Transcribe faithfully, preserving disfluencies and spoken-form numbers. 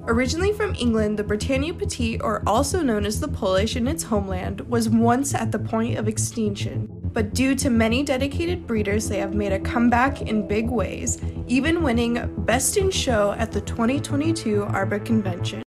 Originally from England, the Britannia Petite, or also known as the Polish in its homeland, was once at the point of extinction. But due to many dedicated breeders, they have made a comeback in big ways, even winning Best in Show at the twenty twenty-two Arbor Convention.